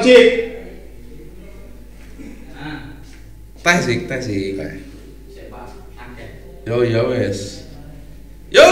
Cik. Tesik. Yo ya wes. Yo.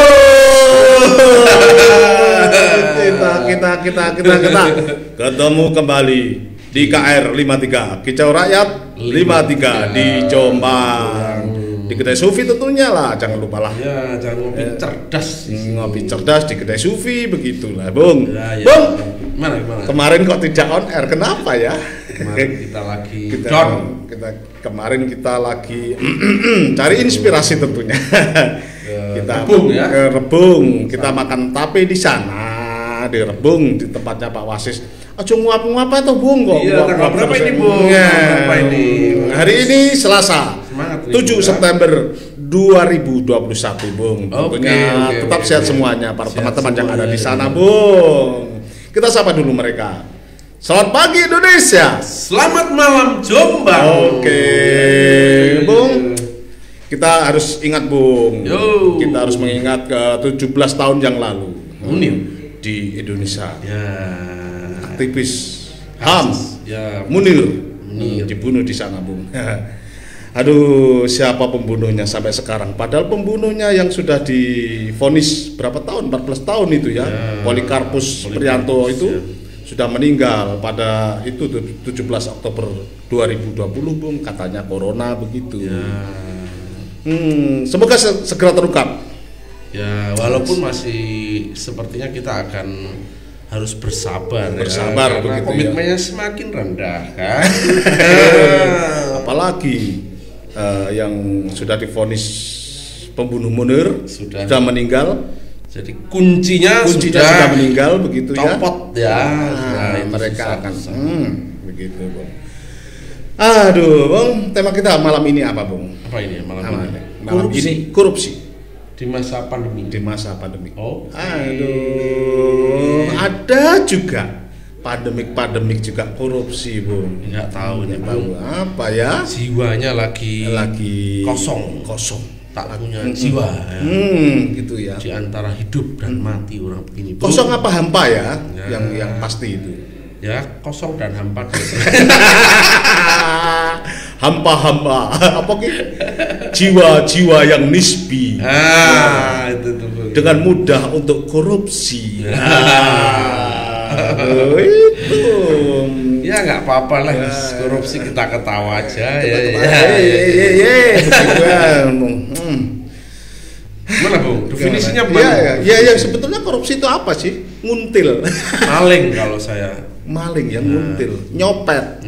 Kita ketemu kembali di KR 53 Kicau Rakyat 53 di Jombang. Di kedai Sufi tentunya lah, jangan lupa lah. Ya, jangan ngopi cerdas. Ngopi cerdas di kedai Sufi begitulah, Bung. Ya. Bung, Gimana? kemarin kok tidak on air, kenapa ya? Kemarin kita lagi kemarin kita lagi cari inspirasi tentunya. Kita Rebung ya. ke Rebung, kita makan tape di sana, di Rebung, di tempatnya Pak Wasis. Aja nguap-nguap atau Bung kok. Iya, tanggal berapa ini, Bung? Berapa ini? Hari ini Selasa. Semangat 7 September 2021, Bung. Tentunya tetap sehat semuanya para teman-teman yang ada di sana, Bung. Kita sapa dulu mereka. Selamat pagi Indonesia. Selamat malam Jombang. Oke, Bung. Kita harus ingat, Bung. Kita harus mengingat ke 17 tahun yang lalu. Munir di Indonesia. Ya. Aktivis HAM. Ya, Munir dibunuh di sana, Bung. Aduh, siapa pembunuhnya sampai sekarang? Padahal pembunuhnya yang sudah divonis berapa tahun? 14 tahun itu ya. Polikarpus Prianto itu sudah meninggal pada itu 17 Oktober 2020, Bung. Katanya corona begitu. Semoga segera terungkap. Ya, walaupun masih sepertinya kita akan harus bersabar ya, karena begitu komitmennya ya. semakin rendah kan. Apalagi yang sudah divonis pembunuh Munir sudah meninggal. Jadi kuncinya sudah meninggal begitu copot ya. Mereka akan begitu, Bung. Aduh, Bung, tema kita malam ini apa, Bung? Apa ini malam ini? Korupsi di masa pandemi. Aduh, ada juga pandemik juga korupsi, Bung. Nggak tahu nih, Bung. Apa ya? Jiwanya lagi kosong. Tak punya jiwa ya. Gitu ya. Di antara hidup dan mati orang begini. Kosong apa hampa ya? Yang pasti itu. Ya, kosong dan hampa. Hampa apa gitu? Jiwa-jiwa yang nisbi. Itu dengan mudah untuk korupsi. Itu. Ya nggak apa-apa lah, korupsi kita ketawa aja. Mana, Bung? Definisinya mana? Ya, sebetulnya korupsi itu apa sih? Nguntil. Maling kalau saya. Maling yang nguntil, nyopet.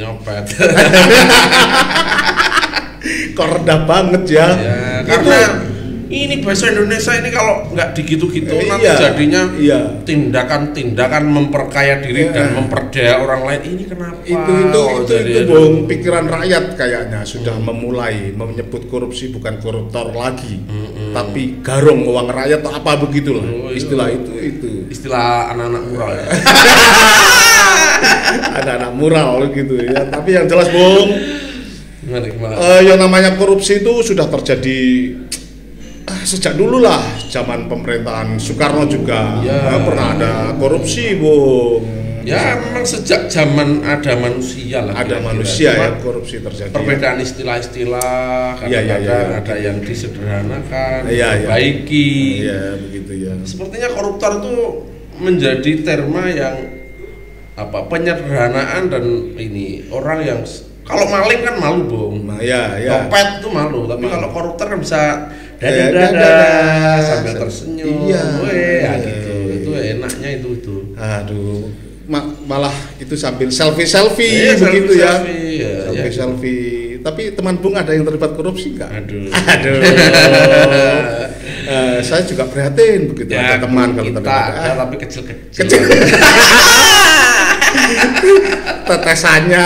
Kok rendah banget ya? Karena ini bahasa Indonesia ini kalau nggak digitu-gitu nanti jadinya tindakan memperkaya diri dan memperdaya orang lain. Ini kenapa? Itu Bung, pikiran rakyat kayaknya sudah memulai menyebut korupsi bukan koruptor lagi, tapi garong uang rakyat atau apa begitulah. Istilah itu. Istilah anak-anak mural ya. Anak-anak mural gitu ya. Tapi yang jelas, Bung, yang namanya korupsi itu sudah terjadi sejak dulu lah, zaman pemerintahan Soekarno juga pernah ada korupsi, Bung. Ya memang sejak zaman ada manusia lah. Ada manusia ya korupsi terjadi. Perbedaan istilah-istilah, kadang-kadang ada yang disederhanakan, diperbaiki. Iya begitu ya. Sepertinya koruptor itu menjadi terma yang penyederhanaan dan ini orang yang kalau maling kan malu, Bung. Copet itu malu, tapi kalau koruptor kan bisa dadah sambil tersenyum. Gitu. Itu enaknya itu. Aduh, malah itu sambil selfie begitu ya. Selfie. Tapi teman Bung ada yang terlibat korupsi enggak? Aduh. Saya juga prihatin begitu ada teman kalau terlibat. Tapi kecil-kecil. Tetesannya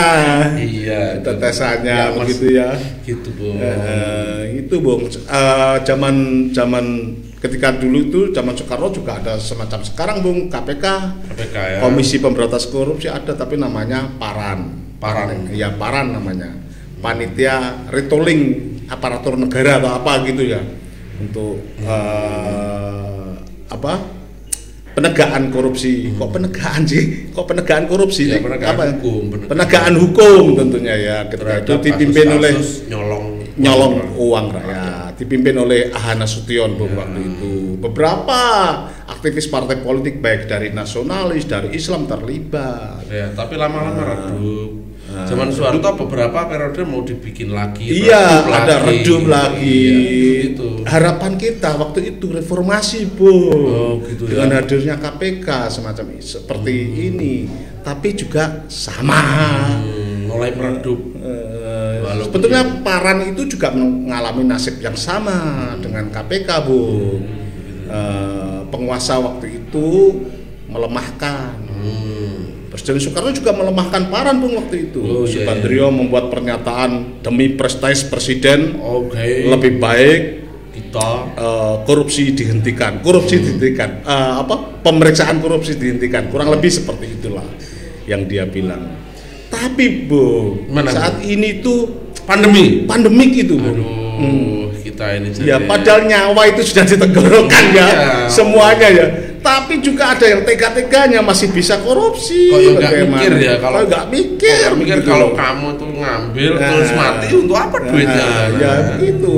begitu ya. Gitu, Bung. Itu, Bung. Zaman ketika dulu itu zaman Soekarno juga ada semacam sekarang, Bung, KPK ya. Komisi Pemberantasan Korupsi ada tapi namanya Paran. Iya, Paran namanya. Panitia Retooling Aparatur Negara atau apa gitu ya. Untuk penegakan korupsi. Kok penegakan sih? Kok penegakan korupsi? Ya, penegakan hukum. Penegakan hukum tentunya ya. Ketika itu dipimpin oleh nyolong uang rakyat, dipimpin oleh Ahana Sution waktu itu. Beberapa aktivis partai politik baik dari nasionalis, dari Islam terlibat. Ya, tapi lama-lama redup. Zaman Soeharto beberapa periode mau dibikin lagi. Iya, ada redup lagi. Iya, gitu. Harapan kita waktu itu reformasi, Bu. Gitu dengan ya. hadirnya KPK semacam seperti ini, tapi juga sama. Mulai meredup. Sebetulnya Paran itu juga mengalami nasib yang sama dengan KPK, Bu. Penguasa waktu itu melemahkan. Presiden Soekarno juga melemahkan Paran, Bung, waktu itu. Subandrio membuat pernyataan demi prestasi presiden, lebih baik kita korupsi dihentikan, pemeriksaan korupsi dihentikan, kurang lebih seperti itulah yang dia bilang. Tapi, Bung, saat ini tuh pandemik itu, Bung. Kita ini ya, padahal nyawa itu sudah ditenggorokan ya, semuanya ya. Tapi juga ada yang tega-teganya masih bisa korupsi. Kok nggak mikir ya, kalau nggak mikir gitu. Kalau kamu tuh ngambil terus mati, untuk apa duitnya? Ya begitu.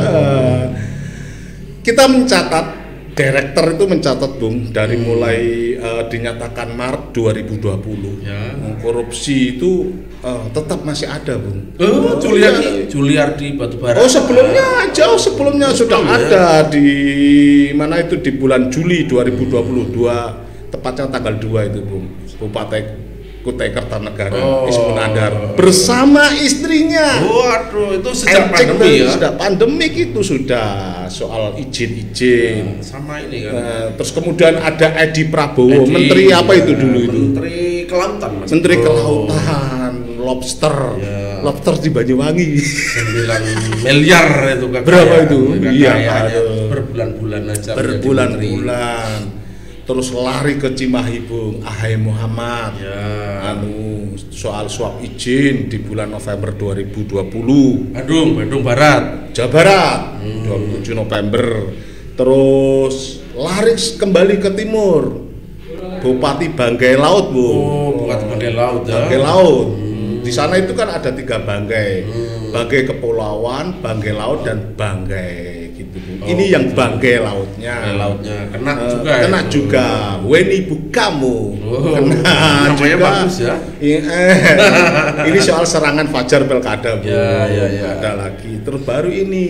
Kita mencatat, direktur itu mencatat, Bung, dari mulai dinyatakan Maret 2020 korupsi itu tetap masih ada, Bung. Juliardi Batubara. Jauh sebelumnya sudah ada di mana itu, di bulan Juli 2022, tepatnya tanggal 2 itu, Bung. Bupati Kutai Kartanegara, Ismun Nandar bersama istrinya. Waduh, itu sejak pandemi ya. Sudah pandemik itu sudah soal izin. Sama ini kan. Terus kemudian ada Edi Prabowo, menteri apa itu dulu itu? Menteri Kelautan. Menteri Kelautan, lobster di Banyuwangi. 9 miliar itu kan. Berapa itu? Iya, berbulan-bulan aja. Berbulan-bulan. Terus lari ke Cimahi, Bung, Ahai Muhammad. Soal suap izin di bulan November 2020. Bandung Barat, Jawa Barat, 27 November. Terus lari kembali ke timur, Bupati Banggai Laut, Bung. Bupati Banggai Laut ya. Banggai Laut. Di sana itu kan ada 3 Banggai. Banggai Kepulauan, Banggai Laut, dan Banggai gitu. Ini yang Banggai Lautnya. Kena juga. Weni Bukamu. Kena namanya juga. Bagus ya. Ini soal serangan fajar pilkada, Bu. Ya. Ada lagi. Terus baru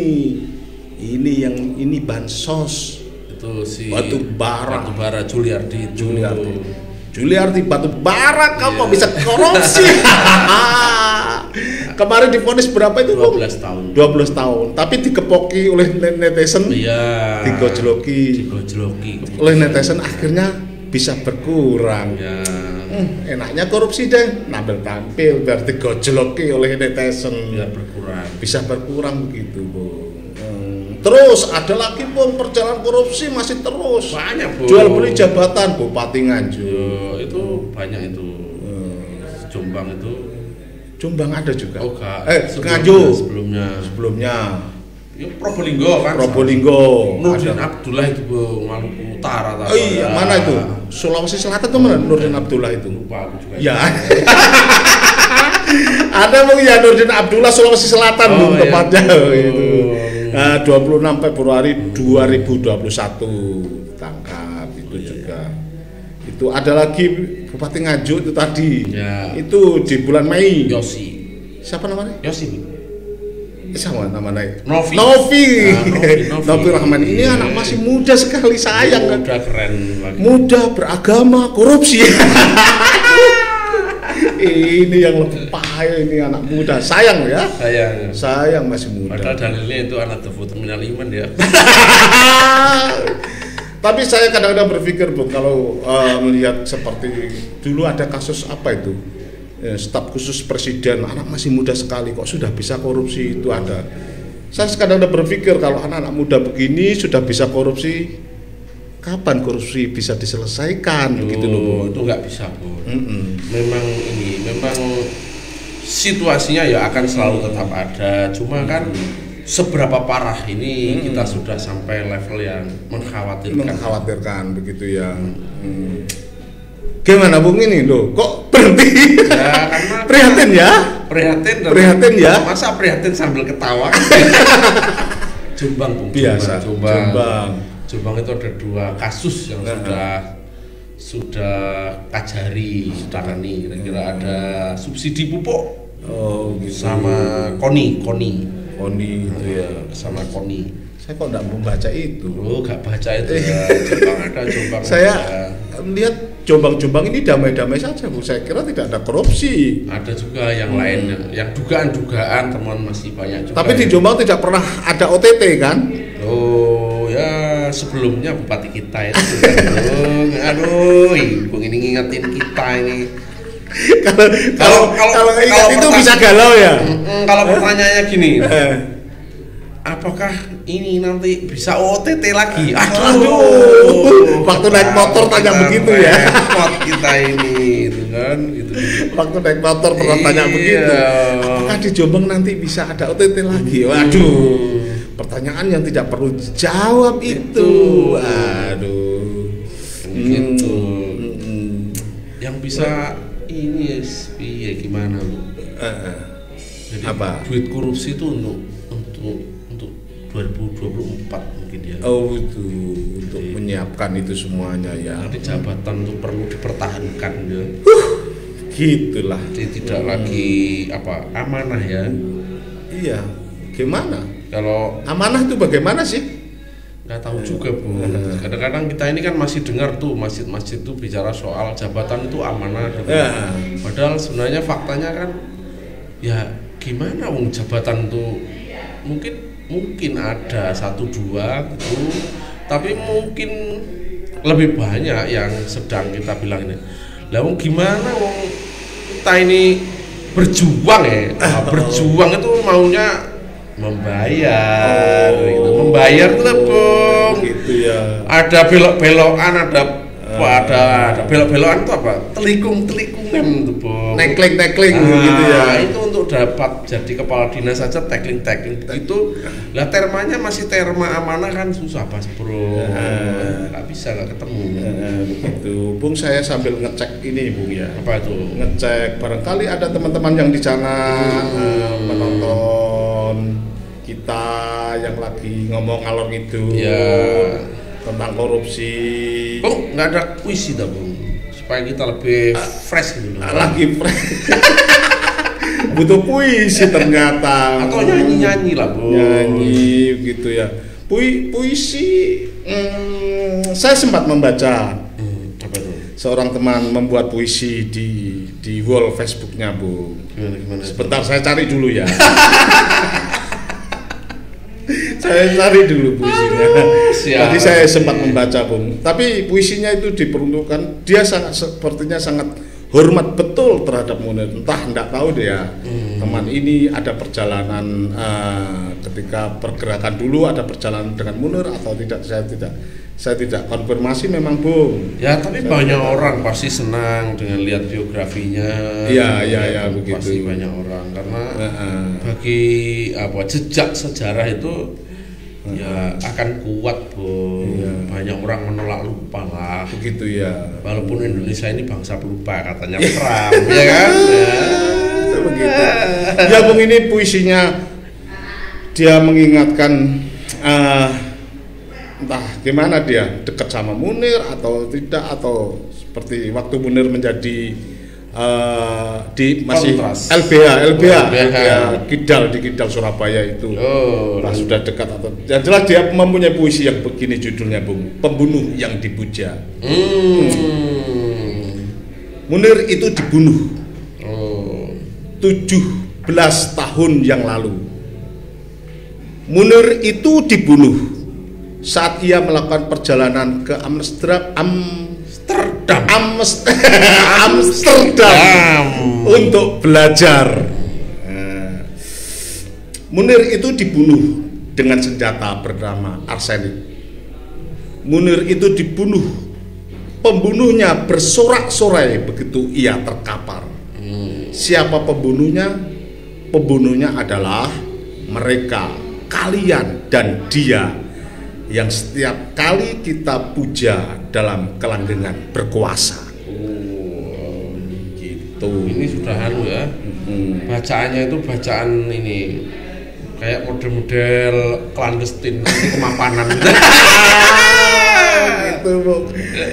ini bansos. Itu si Batubara Juliardi Batubara, kamu bisa korupsi. Kemarin divonis berapa itu? 12 tahun. 12 tahun. Tapi dikepoki oleh netizen. Iya. Digojloki oleh netizen, akhirnya bisa berkurang. Ya. Enaknya korupsi deh, tampil biar digojloki oleh netizen. Biar berkurang. Bisa berkurang begitu, Bu. Terus ada lagi, Bung, perjalanan korupsi masih terus. Banyak, Bu. Jual beli jabatan Bupati Nganjuk. Itu banyak itu. Jombang ada juga. Nganjuk sebelumnya. Probolinggo kan. Nurdin Abdullah itu, Bung, Maluku Utara. Iya, mana itu? Sulawesi Selatan tuh mana Nurdin Abdullah itu? Lupa aku juga. Ya. Ada, Bung, ya, Nurdin Abdullah Sulawesi Selatan, Bung, tepatnya itu. 26 Februari 2021 tangkap itu juga. Itu ada lagi Bupati Nganjuk itu tadi. Ya. Itu di bulan Mei. Yosi. Siapa namanya? Yosi. Sama namanya. Novi Rahman. Ini anak masih muda sekali, sayang kan. Muda keren lagi. Muda, beragama, korupsi. Ini yang lebih pahaya, ini anak muda. Sayang ya. Sayang masih muda. Padahal dalilnya itu anak tefu terminal iman ya. Tapi saya kadang-kadang berpikir, Bu, kalau melihat seperti dulu ada kasus apa itu, staf khusus presiden, anak masih muda sekali kok sudah bisa korupsi, itu ada. Saya kadang-kadang berpikir kalau anak-anak muda begini sudah bisa korupsi, kapan korupsi bisa diselesaikan? Begitu loh, Bu. Itu nggak bisa, Bu. Memang situasinya ya akan selalu tetap ada. Cuma kan seberapa parah ini kita sudah sampai level yang mengkhawatirkan begitu ya. Gimana Bung ini loh, kok berhenti? Ya, karena prihatin ya? Prihatin ya? Masa prihatin sambil ketawa? Jombang Bung. Biasa. Jombang itu ada 2 kasus yang sudah Kajari sudah tangani. Kira-kira ada subsidi pupuk. Gitu. Sama Koni itu ya, sama Koni. Saya kok enggak membaca itu. Enggak baca itu ya. Jombang. Saya lihat Jombang ini damai-damai saja Bu. Saya kira tidak ada korupsi. Ada juga yang lain, yang dugaan teman masih banyak juga. Tapi di Jombang tidak pernah ada OTT kan? Oh ya, sebelumnya bupati kita itu aduh, Bung ini ngingetin kita ini. Kalau itu bisa galau ya. Kalau pertanyaannya gini, apakah ini nanti bisa OTT lagi? Aduh, waktu naik motor tanya begitu ya. Kita ini, itu kan, gitu. Waktu naik motor pernah tanya begitu. Apakah di Jombang nanti bisa ada OTT lagi? Waduh, pertanyaan yang tidak perlu dijawab itu. Aduh, gitu. Yang bisa ini ya gimana Bu? Jadi apa? Duit korupsi itu untuk 2024 mungkin ya. Oh itu untuk menyiapkan itu semuanya ya. Nanti jabatan itu perlu dipertahankan ya. Gitulah. Jadi tidak lagi amanah ya. Iya. Gimana? Kalau amanah itu bagaimana sih? Nggak tahu juga Bu. Kadang-kadang kita ini kan masih dengar tuh masjid-masjid tuh bicara soal jabatan itu amanah. Padahal sebenarnya faktanya kan ya gimana wong jabatan tuh mungkin ada 1-2 gitu, tapi mungkin lebih banyak yang sedang kita bilang ini. Lah wong gimana wong kita ini berjuang ya. Berjuang itu maunya membayar gitu. Membayar tuh Bung. Gitu ya. Ada belok-belokan, ada belok-belokan itu apa? Telikung-telikungan tuh Bung. Nekling gitu ya. Itu untuk dapat jadi kepala dinas saja tekling begitu. Lah termanya masih terma amanah kan susah Mas Bro. Enggak bisa enggak ketemu. Begitu. Bung saya sambil ngecek ini Bung ya. Apa itu? Ngecek barangkali ada teman-teman yang di sana menonton kita yang lagi ngomong ngalor itu tentang korupsi. Bung, nggak ada puisi dah Bung, supaya kita lebih fresh gitu. Lagi fresh. Butuh puisi ternyata. Atau nyanyi lah Bung. Nyanyi gitu ya. Puisi. Saya sempat membaca. Apa itu? Seorang teman membuat puisi di wall Facebooknya Bung. Gimana? Sebentar saya cari dulu ya. Saya cari dulu puisinya. Tadi saya sempat membaca Bung. Tapi puisinya itu diperuntukkan dia sepertinya sangat hormat betul terhadap Munir. Entah enggak tahu deh ya. Teman ini ada perjalanan ketika pergerakan dulu ada perjalanan dengan Munir atau tidak, saya tidak konfirmasi memang Bung. Ya tapi banyak orang pasti senang dengan lihat biografinya. Iya begitu. Pasti banyak orang karena bagi jejak sejarah itu ya akan kuat Bung. Banyak orang menolak lupa lah. Begitu ya. Walaupun Indonesia ini bangsa pelupa katanya Trump, ya kan? Begitu. Ya Bung, ini puisinya dia mengingatkan entah gimana dia dekat sama Munir atau tidak, atau seperti waktu Munir menjadi masih Kontras. LBH Kidal di Kidal Surabaya itu sudah dekat atau yang jelas dia mempunyai puisi yang begini judulnya Bung, Pembunuh yang Dipuja. Munir itu dibunuh 17 tahun yang lalu. Munir itu dibunuh saat ia melakukan perjalanan ke Amsterdam untuk belajar. Munir itu dibunuh dengan senjata bernama arsenik. Munir itu dibunuh, pembunuhnya bersorak-sorai begitu ia terkapar. Siapa pembunuhnya? Pembunuhnya adalah mereka, kalian dan dia yang setiap kali kita puja dalam kelanggengan berkuasa. Oh, gitu. Ini sudah halu ya. Bacaannya itu bacaan ini kayak model-model clandestine kemapanan. Gitu, Bung.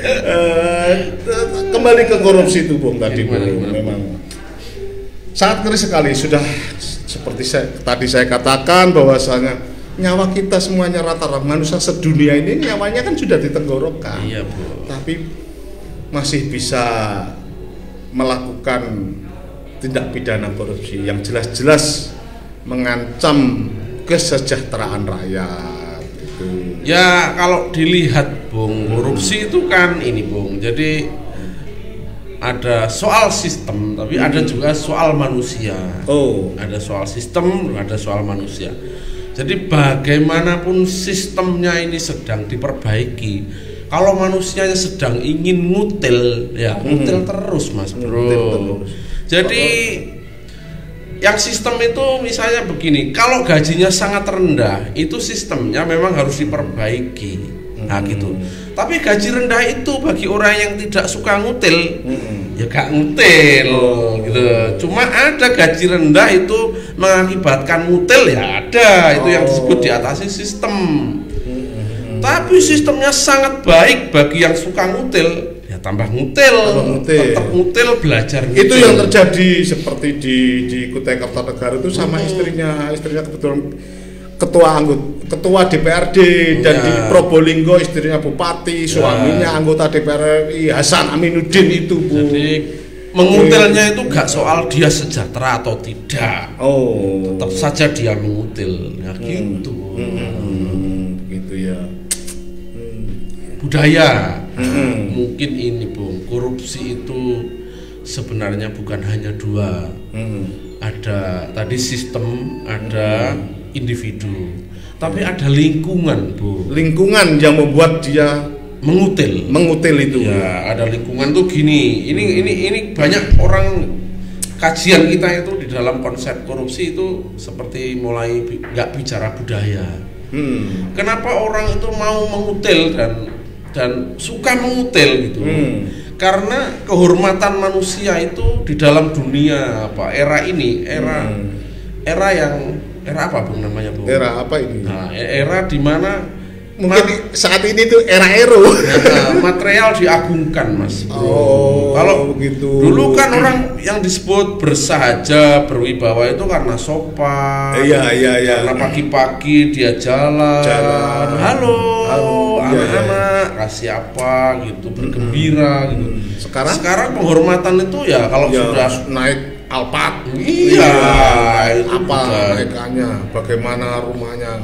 Kembali ke korupsi itu, Bung, tadi, Bung. Memang sangat ngeri sekali. Sudah seperti tadi saya katakan bahwasanya nyawa kita semuanya rata-rata manusia sedunia ini nyawanya kan sudah ditenggorokan. Iya, Bu. Tapi masih bisa melakukan tindak pidana korupsi yang jelas-jelas mengancam kesejahteraan rakyat. Gitu. Ya kalau dilihat, Bung, korupsi itu kan ini, Bung. Jadi ada soal sistem, tapi ada juga soal manusia. Oh, ada soal sistem, ada soal manusia. Jadi bagaimanapun sistemnya ini sedang diperbaiki, kalau manusianya sedang ingin ngutil, ya ngutil terus, Mas Bro. Jadi yang sistem itu misalnya begini, kalau gajinya sangat rendah, itu sistemnya memang harus diperbaiki. Nah gitu. Tapi gaji rendah itu bagi orang yang tidak suka ngutil, ya gak ngutil gitu. Cuma ada gaji rendah itu mengakibatkan ngutil, ya ada. Itu yang disebut diatasi sistem. Tapi sistemnya sangat baik bagi yang suka ngutil, ya tambah ngutil. Tetap ngutil, belajar ngutil. Itu yang terjadi seperti di Kutai Kartanegara itu sama istrinya kebetulan ketua DPRD, dan di Probolinggo istrinya bupati, suaminya anggota DPR RI Hasan Aminuddin itu, Bu. Jadi mengutilnya itu gak soal dia sejahtera atau tidak. Tetap saja dia mengutil. Ya gitu. Gitu ya. Budaya. Mungkin ini, Bung, korupsi itu sebenarnya bukan hanya dua. Ada tadi sistem, ada individu, tapi ada lingkungan, Bu. Lingkungan yang membuat dia mengutil itu. Ya, ada lingkungan tuh gini. Ini banyak orang kajian kita itu di dalam konsep korupsi itu seperti mulai nggak bicara budaya. Kenapa orang itu mau mengutil dan suka mengutil gitu? Karena kehormatan manusia itu di dalam dunia era apa, Bung, namanya, Bung? Era apa ini? Nah, era di mana mungkin saat ini tuh era ero. Material diagungkan, Mas. Kalau begitu. Dulu kan orang yang disebut bersahaja, berwibawa itu karena sopan. Iya. Karena pagi-pagi dia jalan. Halo anak-anak, kasih apa gitu, bergembira gitu. Sekarang penghormatan itu ya kalau sudah naik Alphard, apa naikannya, bagaimana rumahnya.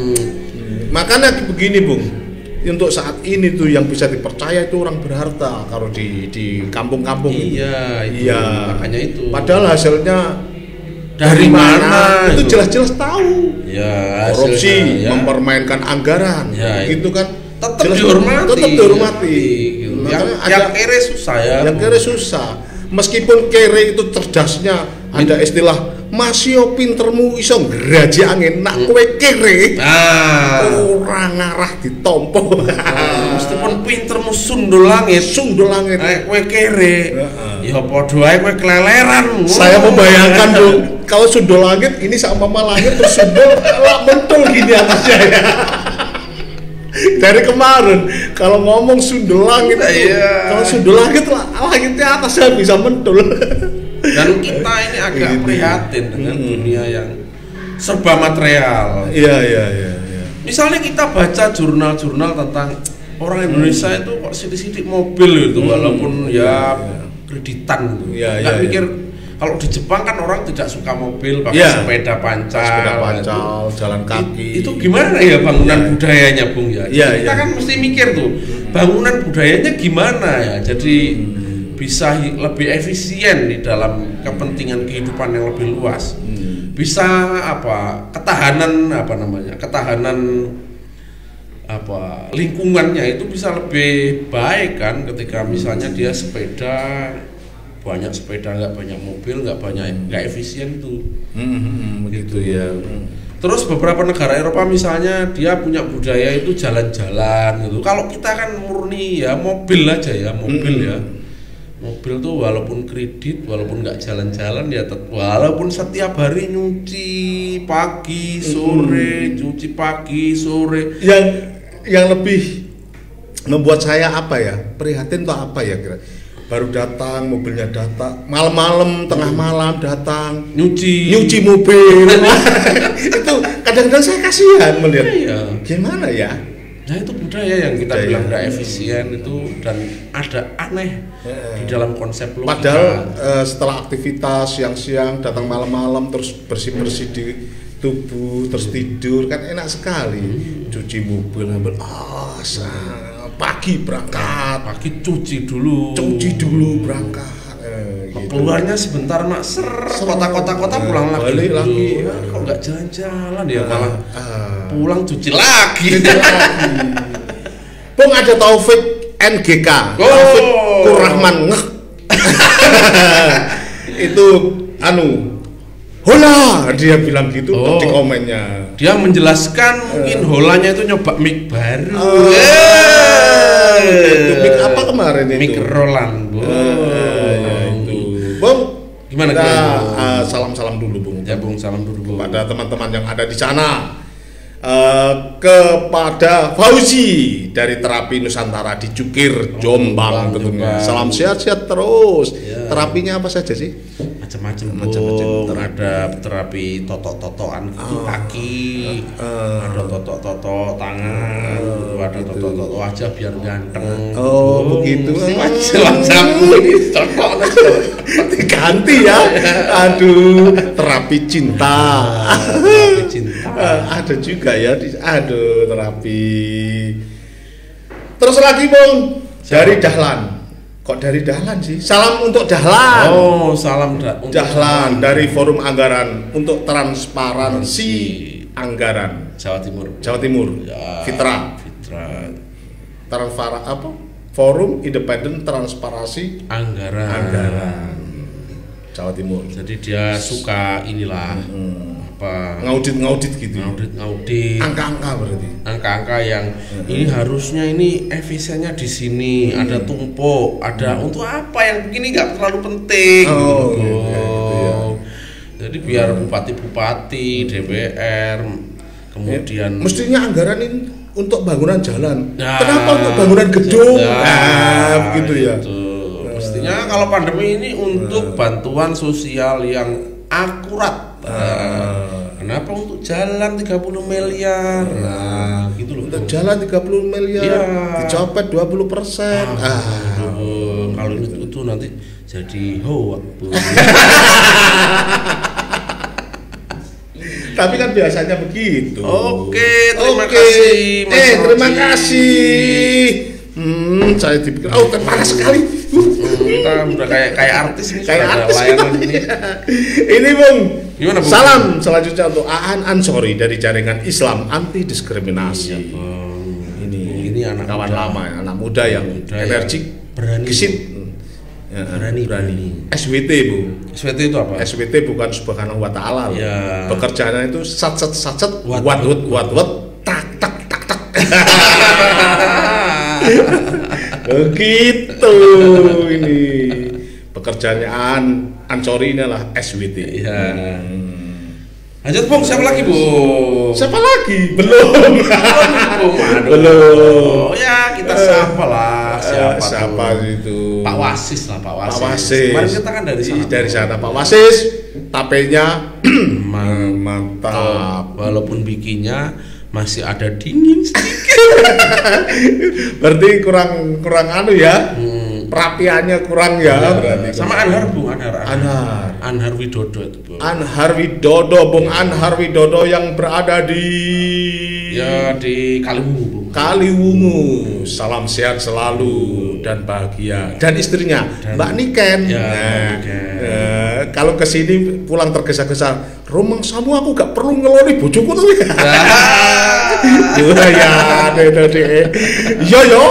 Makanya begini, Bung, untuk saat ini tuh yang bisa dipercaya itu orang berharta kalau di kampung-kampung. Iya. Makanya itu. Padahal hasilnya dari mana? Itu jelas-jelas tahu. Ya, korupsi, mempermainkan anggaran, gitu kan. Tetap dihormati. Gitu. Yang kere susah ya. Yang kere susah. Meskipun kere itu cerdasnya, ada istilah masih pintermu iso ngeraji angin, nak kowe kere orang ngarah ditompo. Meskipun pintermu sundul langit, kowe kere, ya padha ae kowe keleleran. Saya membayangkan, Bung, kalau sundul langit ini sama mama langit terus sundul mentul gini atasnya ya. Dari kemarin kalau ngomong sundul langit, kalau sundul langit langitnya atasnya bisa mentul. Dan kita ini agak prihatin dengan dunia yang serba material. Iya. Misalnya kita baca jurnal-jurnal tentang orang Indonesia itu kok sidik-sidik mobil itu, walaupun kreditan gitu. Nggak mikir. Kalau di Jepang kan orang tidak suka mobil, pakai sepeda pancal, jalan kaki. Itu gimana ya bangunan budayanya, Bung ya? Kita kan mesti mikir tuh, bangunan budayanya gimana ya? Jadi bisa lebih efisien di dalam kepentingan kehidupan yang lebih luas. Bisa ketahanan lingkungannya itu bisa lebih baik kan, ketika misalnya dia sepeda, banyak sepeda, nggak banyak mobil, nggak efisien tuh. Begitu ya. Terus beberapa negara Eropa misalnya dia punya budaya itu jalan-jalan gitu. Kalau kita kan murni ya mobil aja ya, mobil ya. Mobil tuh walaupun kredit, walaupun nggak jalan-jalan ya walaupun setiap hari nyuci pagi, sore, cuci pagi, sore. Yang lebih membuat saya apa ya? Prihatin tuh apa ya kira? Baru datang, mobilnya datang, malam-malam, tengah malam datang, nyuci mobil. Itu kadang-kadang saya kasihan melihat. Iya. Gimana ya? Nah itu budaya yang kita bilang tidak efisien itu dan ada aneh di dalam konsep logika. Padahal setelah aktivitas siang-siang datang malam-malam terus bersih-bersih di tubuh terus tidur kan enak sekali. Cuci mobil ambil pagi berangkat, pagi cuci dulu berangkat. Keluarnya sebentar mak kota pulang balik lagi. Kok nggak jalan-jalan ya malah pulang cuci lagi. Bung ada Taufik NGK, Taufik Kurrahman itu hola dia bilang gitu di komennya. Dia menjelaskan mungkin holanya itu nyoba mic baru. Itu mic apa kemarin itu? Mic Roland. Bung, gimana? Salam-salam dulu, Bung. Ya, Bung, salam dulu, Bung. Kepada teman-teman yang ada di sana. Kepada Fauzi dari Terapi Nusantara di Cukir, Jombang tentunya. Salam sehat-sehat terus. Ya. Terapinya apa saja sih? Macam-macam. Ada terapi totok-totokan kaki, ada totok-totok tangan, ada totok-totok wajah biar ganteng. Oh, begitu. Macam-macam ini totok diganti ya. Aduh, terapi cinta. Terapi cinta. Ada juga ya, terapi. Terus lagi Bung, dari Dahlan. Kok dari Dahlan sih? Salam untuk Dahlan. Oh, salam untuk Dahlan dari Forum Anggaran untuk Transparansi Anggaran Jawa Timur. Ya. Fitra. Forum Independen Transparansi Anggaran Jawa Timur. Jadi dia suka inilah ngaudit gitu. Ngaudit. Angka-angka berarti. Angka-angka yang ini harusnya ini efisiennya di sini, ada tumpuk, ada untuk apa yang begini nggak terlalu penting. Jadi biar bupati-bupati, DPR, kemudian mestinya anggaran ini untuk bangunan jalan. Kenapa untuk bangunan gedung? Begitu ya. Mestinya kalau pandemi ini untuk bantuan sosial yang akurat. Kenapa untuk jalan 30 miliar? Gitu loh. Untuk jalan 30 miliar, dicopet 20%. Kalau itu nanti jadi hoax. Tapi kan biasanya begitu. Oke, terima kasih. Terima kasih. Saya dipikir, panas sekali. Kita udah kayak artis nih, kayak artis layanan ini. Ini Bung. Gimana, Bung? Salam selanjutnya untuk Aan Ansori dari Jaringan Islam Anti Diskriminasi. Ini anak kawan lama, anak muda yang energik, berani, gesit. Berani. SWT Bu. SWT itu apa? SWT bukan subhanahu wa ta'ala. Ya. Pekerjaannya itu sat wat tak. Begitu ini pekerjaannya Ansori ini adalah SWT. Ya. Lanjut Bung, siapa lagi Bung? Siapa lagi? Belum. Belum. Ya kita siapa lah? Siapa itu? Pak Wasis lah, Pak Wasis. Pak Wasis. Kemarin kita kan dari sana. Pak Wasis. Tapenya mantap. Walaupun bikinnya masih ada dingin sedikit. Berarti kurang ya. Perapiannya kurang ya, berarti. Sama Anhar Bung, Anhar Widodo itu Bung. Anhar Widodo yang berada di Kaliwungu Bung. Kaliwungu. Salam sehat selalu dan bahagia. Dan istrinya Mbak Niken. Kalau kesini pulang tergesa-gesa, Romang samu aku gak perlu ngeloni bojoku tuh. Yo.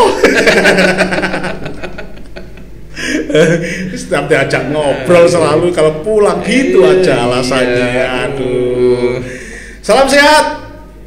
Setiap diajak ngobrol selalu kalau pulang gitu aja alasannya. Aduh. Salam sehat.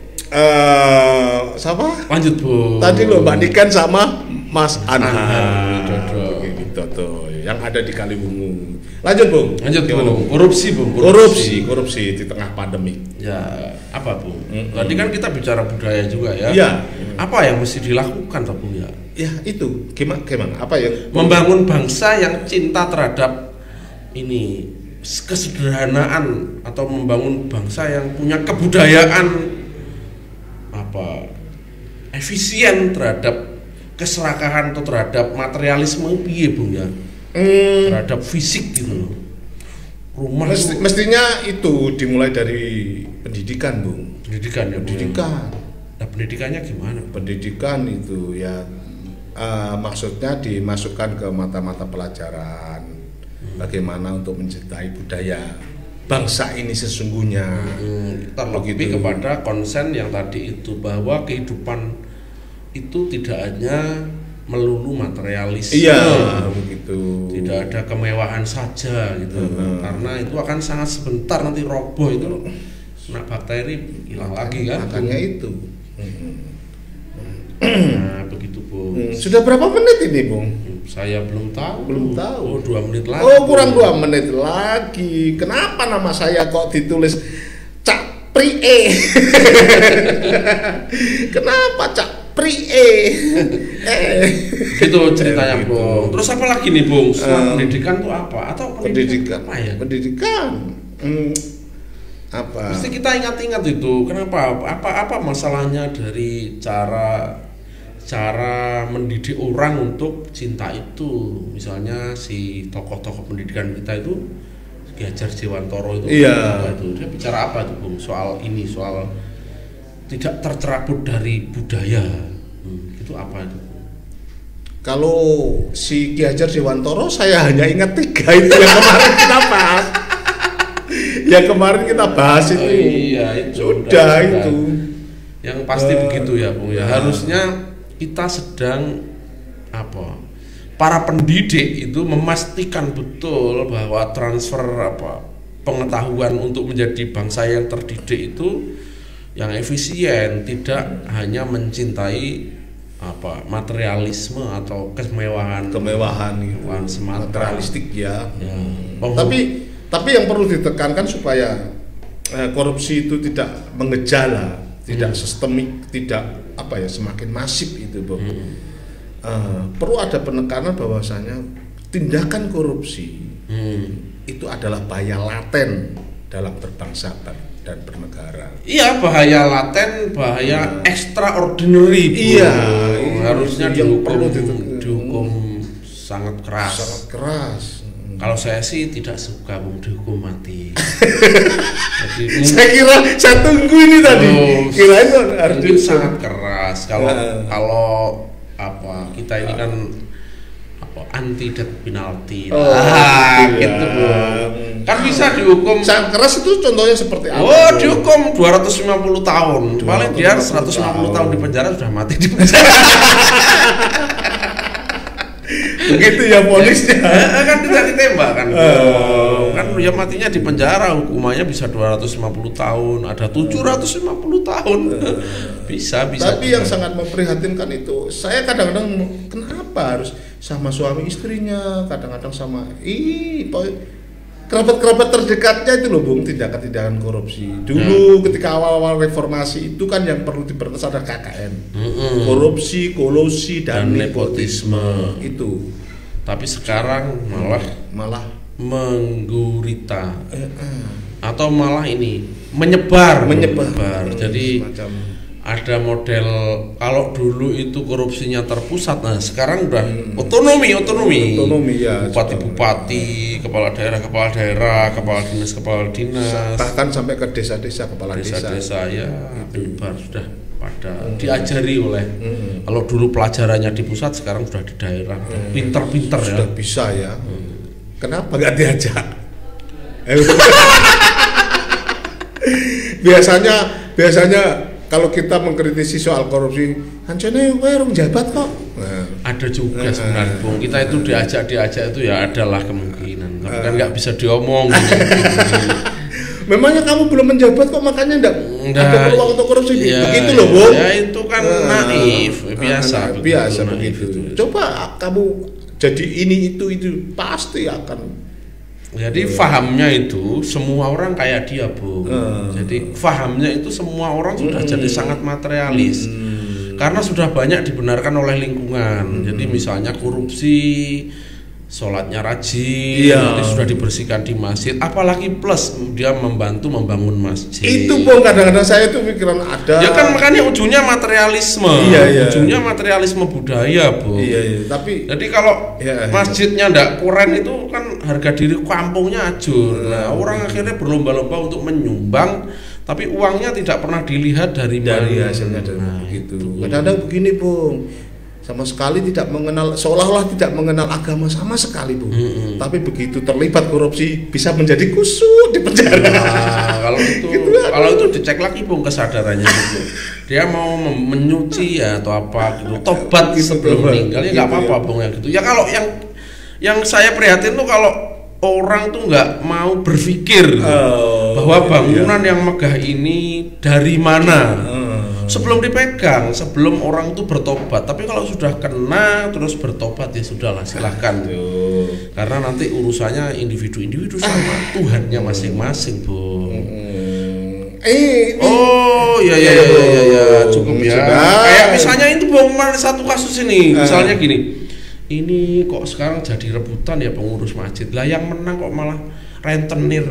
Siapa? Lanjut Bu. Tadi lo Mbak Niken sama Mas Anhar gitu tuh, yang ada di Kaliwungu. Lanjut Bung. Lanjut Bung. Korupsi Bung. Korupsi di tengah pandemi. Ya apa Bung? Tadi kan kita bicara budaya juga ya. Iya. Apa yang mesti dilakukan toh Bung ya? Ya itu gimana? Apa yang membangun bangsa yang cinta terhadap ini kesederhanaan, atau membangun bangsa yang punya kebudayaan efisien terhadap keserakahan atau terhadap materialisme piye Bung ya, terhadap fisik gitu loh. Rumah mestinya itu dimulai dari pendidikan Bung. Pendidikan ya Bung. Nah pendidikannya gimana? Pendidikan itu ya maksudnya dimasukkan ke mata-mata pelajaran bagaimana untuk mencintai budaya bangsa ini sesungguhnya. Terlebih kepada konsen yang tadi itu, bahwa kehidupan itu tidak hanya melulu materialisme. Iya, begitu. Tidak ada kemewahan saja gitu. Karena itu akan sangat sebentar nanti roboh itu loh. Kena bakteri hilang lagi kan. Makanya itu. Nah, begitu Bung. Sudah berapa menit ini Bung? Saya belum tahu. Belum tahu. Oh, 2 menit lagi. Oh, kurang 2 menit lagi. Kenapa nama saya kok ditulis Cak Prie? Kenapa Cak Prie? Gitu ceritanya Bung. Terus apa lagi nih Bung? Pendidikan tuh apa? Atau pendidikan apa ya? Pendidikan. Apa? Mesti kita ingat-ingat itu. Kenapa? Apa masalahnya dari cara mendidik orang untuk cinta itu? Misalnya si tokoh-tokoh pendidikan kita itu, Ki Hajar Dewantoro itu, dia bicara apa tuh Bung? Soal ini, soal tidak tercerabut dari budaya. Itu apa itu? Kalau si Ki Hajar Dewantoro saya hanya ingat 3 itu yang kemarin kita bahas. Yang kemarin kita bahas itu. Iya, itu sudah itu. Yang pasti begitu ya Bung ya. Harusnya kita sedang para pendidik itu memastikan betul bahwa transfer pengetahuan untuk menjadi bangsa yang terdidik itu yang efisien, tidak hanya mencintai materialisme atau kemewahan semata, materialistik ya. Tapi yang perlu ditekankan supaya korupsi itu tidak mengejala, tidak sistemik, tidak semakin masif itu Bung. Perlu ada penekanan bahwasanya tindakan korupsi itu adalah bahaya laten dalam berbangsa dan bernegara. Iya, bahaya laten, bahaya extraordinary. Iya, harusnya dihukum sangat keras. Sangat keras. Kalau saya sih tidak suka dihukum mati. Jadi, saya tunggu ini tadi. Kirain itu sangat keras. Kalau kita ini kan anti death penalty. Gitu Bung. Kan bisa dihukum sangat keras itu contohnya seperti apa? Oh, dihukum 250 tahun. Paling dia 150 tahun di penjara sudah mati di penjara. Begitu ya polisnya. Kan tidak ditembak kan. Kan ya matinya di penjara, hukumannya bisa 250 tahun, ada 750 tahun. Bisa. Tapi yang sangat memprihatinkan itu, saya kadang-kadang kenapa harus sama suami istrinya, kadang-kadang sama kerabat-kerabat terdekatnya itu loh Bung, tindakan-tindakan korupsi. Dulu ketika awal-awal reformasi itu kan yang perlu diberantas ada KKN. Korupsi, kolusi dan nepotisme itu. Tapi sekarang malah menggurita. Atau malah ini menyebar. Jadi ada model, kalau dulu itu korupsinya terpusat, nah sekarang udah otonomi ya, bupati, kepala daerah, kepala dinas, bahkan sampai ke desa-desa, kepala desa ya menyebar, sudah pada diajari oleh kalau dulu pelajarannya di pusat, sekarang sudah di daerah, pinter-pinter sudah bisa ya. Kenapa nggak diajak? biasanya kalau kita mengkritisi soal korupsi, hancene kowe rong jabat kok. Ada juga sebenarnya Bung, kita itu diajak itu ya adalah kemungkinan, tapi kan nggak bisa diomong. Memangnya kamu belum menjabat kok makanya enggak ada peluang untuk korupsi. Ya, begitu loh, Bung. Ya itu kan naif, biasa begitu. Coba kamu jadi ini itu pasti akan. Jadi fahamnya itu semua orang kayak dia, Bu. Jadi fahamnya itu semua orang sudah jadi sangat materialis. Karena sudah banyak dibenarkan oleh lingkungan. Jadi misalnya korupsi, sholatnya rajin, jadi sudah dibersihkan di masjid, apalagi plus dia membantu membangun masjid. Itu Bung, kadang-kadang saya tuh pikiran ada. Ya kan makanya ujungnya materialisme. Ujungnya materialisme budaya, Bu. Tapi jadi kalau masjidnya ndak keren itu kan harga diri kampungnya hancur. Nah, orang akhirnya berlomba-lomba untuk menyumbang, tapi uangnya tidak pernah dilihat dari hasilnya begitu. Kadang-kadang begini, Bung. Sama sekali tidak mengenal, seolah-olah tidak mengenal agama sama sekali, Bu. Tapi begitu terlibat korupsi bisa menjadi kusut di penjara. Kalau itu gitu, kalau itu dicek lagi, Bung, kesadarannya gitu. Dia mau menyuci ya atau apa gitu, tobat sebelum meninggal ya nggak apa-apa, Bung, ya gitu. Ya kalau yang saya prihatin tuh kalau orang tuh nggak mau berpikir bahwa bangunan yang megah ini dari mana. Sebelum dipegang, sebelum orang itu bertobat. Tapi kalau sudah kena terus bertobat ya sudahlah, silahkan. Karena nanti urusannya individu-individu sama Tuhannya masing-masing, Bu. Cukup ya. Kayak misalnya itu, Bung, satu kasus ini, misalnya gini. Ini kok sekarang jadi rebutan ya pengurus masjid. Lah yang menang kok malah rentenir.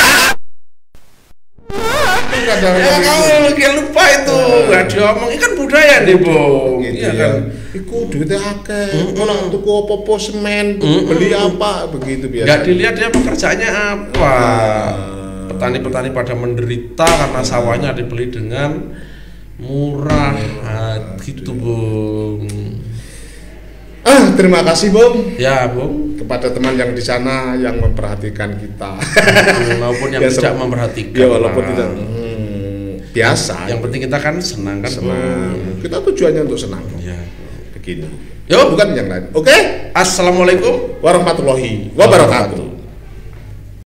Kamu lupa itu nggak diomong, ikan budaya deh, Bung. Iya kan, iku duitnya akeh, orang tuku apa-apa semen, beli apa begitu biasa. Nggak dilihat dia pekerjaannya apa. Petani-petani pada menderita karena sawahnya dibeli dengan murah, gitu, Bung. Terima kasih, Bung. Ya, Bung. Kepada teman yang di sana yang memperhatikan kita, maupun yang tidak memperhatikan. Ya, walaupun tidak. Biasa. Yang penting kita kan senang kan. Senang. Kita tujuannya untuk senang. Ya. Begini. Yo, bukan yang lain. Oke? Assalamualaikum warahmatullahi wabarakatuh.